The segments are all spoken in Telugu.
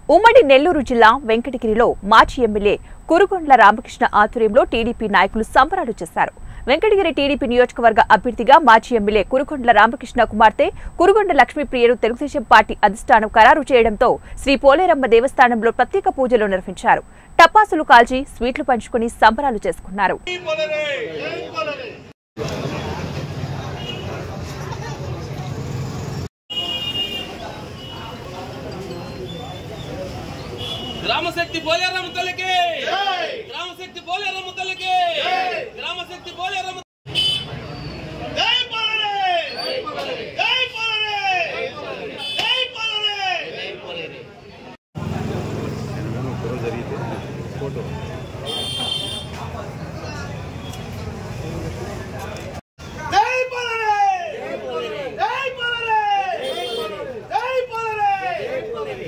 ఉమ్మడి నెల్లూరు జిల్లా వెంకటగిరిలో మాజీ ఎమ్మెల్యే కురుగొండ్ల రామకృష్ణ ఆధ్వర్యంలో టీడీపీ నాయకులు సంబరాలు చేశారు. వెంకటగిరి టీడీపీ నియోజకవర్గ అభ్యర్థిగా మాజీ ఎమ్మెల్యే కురుగొండ్ల రామకృష్ణ కుమార్తె కురుగొండ లక్ష్మీప్రియను తెలుగుదేశం పార్టీ అధిష్టానం ఖరారు చేయడంతో శ్రీ పోలేరమ్మ దేవస్థానంలో ప్రత్యేక పూజలు నిర్వహించారు. టపాసులు కాల్చి స్వీట్లు పంచుకుని సంబరాలు చేసుకున్నారు. గ్రామశక్తి పోలేరమ్మ తల్లికి జై గ్రామశక్తి పోలేరమ్మ తల్లికి జై గ్రామశక్తి పోలేరమ్మ జై పోలేరే జై పోలేరే జై పోలేరే జై పోలేరే జై పోలేరే నేను ఫోటో జరిగితే ఫోటో జై పోలేరే జై పోలేరే జై పోలేరే జై పోలేరే జై పోలేరే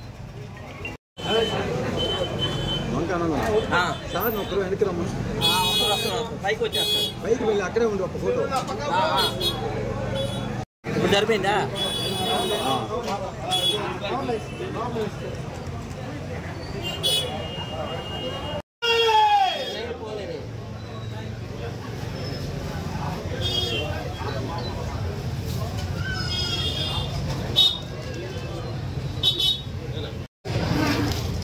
సార్ ఒక్కరు వెనక్కి రమ్మా. పైకి వచ్చేస్తారు. పైకి వెళ్ళి అక్కడే ఉండి ఒక ఫోటో ఇప్పుడు సరిపోయిందా?